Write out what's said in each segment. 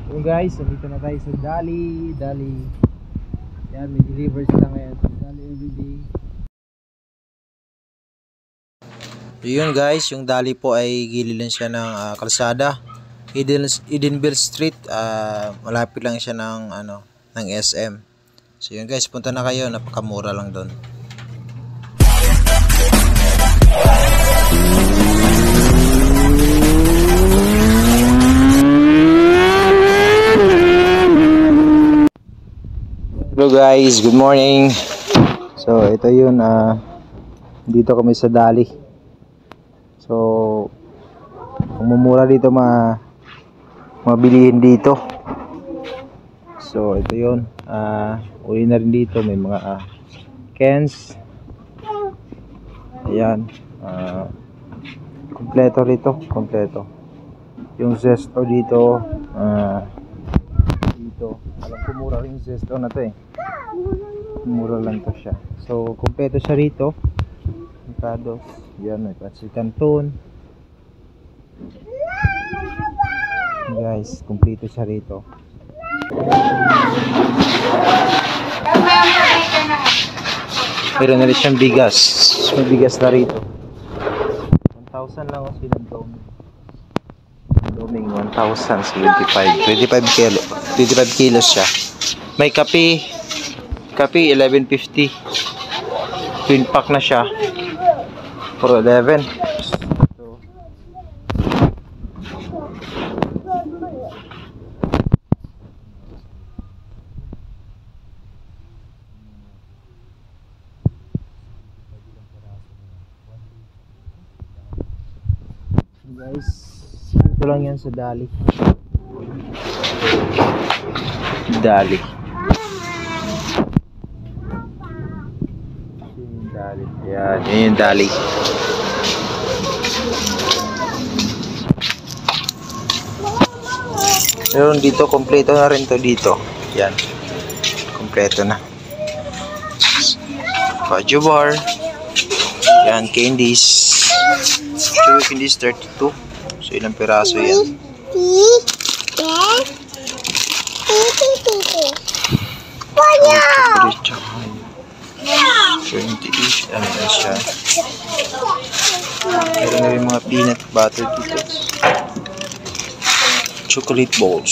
So guys, nandito na tayo sa Dali. Yan, may deliver sila ngayon sa Dali everyday. Yun guys, yung Dali po ay gilid lang siya ng kalsada, Edenville Street. Malapit lang siya ng ng SM. So yun guys, punta na kayo, napakamura lang doon. Hello guys, good morning. So ito yun, dito kami sa Dali. So mumura dito mabilihin dito. So ito yun, uli na rin dito, may mga cans. Ayan, kompleto rito, kompleto. Yung zesto dito, dito alam ko mura rin yung zesto na to eh. Mura lang to siya. So kompleto siya rito. Mercados. Yan, may Pancit Canton. Guys, kompleto siya rito. Meron na rin siyang bigas. May bigas na rito. 1,000 lang ang sinagdong. Doming 1,075. 25 kilos siya. May kape 11.50. Twin pack na siya for 11. So, guys, ito lang yan sa Dali. Yan, yun yung Dali. Meron dito, kompleto na rin to dito. Yan, kompleto na. Fudge bar. Yan, candies. Chewy candies 32. So ilang piraso yan? 20-ish, ano na siya. Meron na rin mga peanut butter dito. Chocolate balls.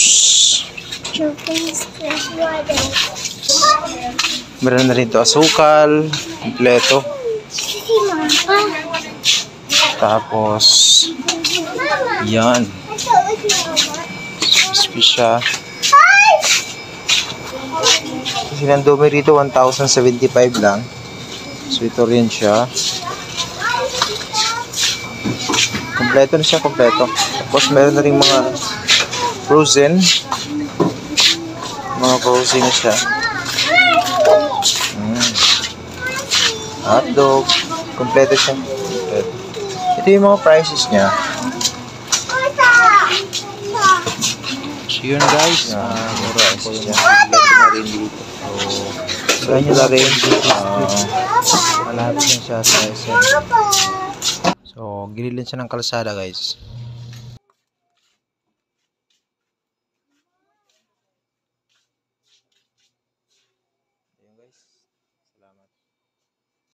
Meron na rin ito asukal, kompleto. Tapos yan, crispy siya. Sinandomi rito 1,075 lang. So ito rin siya. Kompleto na siya, kompleto. Tapos meron na rin mga frozen. Mga frozen na siya. Hotdog. Kompleto siya. Kompleto. Ito yung mga prices niya. So yun guys. Prices niya. Kompleto na rin dito. So nyo na rin. Malapit lang siya sa SM. So gilid lang siya ng kalsada guys.